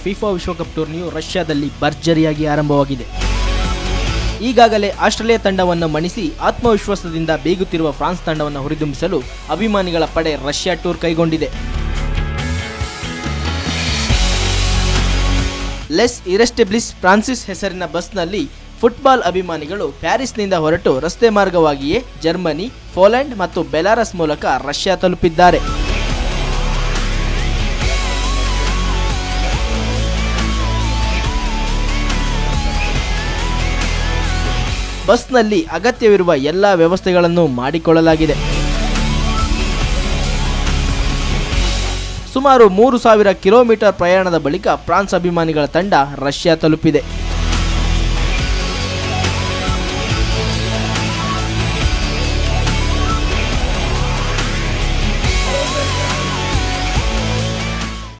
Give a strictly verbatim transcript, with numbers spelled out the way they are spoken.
FIFA ವಿಶ್ವಕಪ್ ಟೂರ್ನಿಯು ರಷ್ಯಾದಲ್ಲಿ ಭರ್ಜರಿಯಾಗಿ ಆರಂಭವಾಗಿದೆ. ಈಗಾಗಲೇ ಆಸ್ಟ್ರೇಲಿಯಾ ತಂಡವನ್ನು ಮಣಿಸಿ ಆತ್ಮವಿಶ್ವಾಸದಿಂದ ಬೀಗುತ್ತಿರುವ ಫ್ರಾನ್ಸ್ ತಂಡವನ್ನು ಹುರಿದುಂಬಿಸಲು ಅಭಿಮಾನಿಗಳ ಪಡೆ ರಷ್ಯಾ ಟೂರ್ ಕೈಗೊಂಡಿದೆ. ಲೆಸ್ ಇರೆಸ್ಟೆಬ್ಲಿಸ್ ಫ್ರಾನ್ಸಿಸ್ ಹೆಸರಿನ ಬಸ್ನಲ್ಲಿ ಫುಟ್ಬಾಲ್ ಅಭಿಮಾನಿಗಳು ಪ್ಯಾರಿಸ್ನಿಂದ ಹೊರಟು ರಸ್ತೆ ಮಾರ್ಗವಾಗಿಯೇ ಜರ್ಮನಿ, ಪೋಲೆಂಡ್ ಮತ್ತು ಬೆಲಾರಸ್ ಮೂಲಕ ರಷ್ಯಾ ತಲುಪಿದ್ದಾರೆ. ಬಸ್ನಲ್ಲಿ ಅಗತ್ಯವಿರುವ ಎಲ್ಲ ವ್ಯವಸ್ಥೆಗಳನ್ನು ಮಾಡಿಕೊಳ್ಳಲಾಗಿದೆ. ಸುಮಾರು ಮೂರು ಸಾವಿರ ಕಿಲೋಮೀಟರ್ ಪ್ರಯಾಣದ ಬಳಿಕ ಫ್ರಾನ್ಸ್ ಅಭಿಮಾನಿಗಳ ತಂಡ ರಷ್ಯಾ ತಲುಪಿದೆ.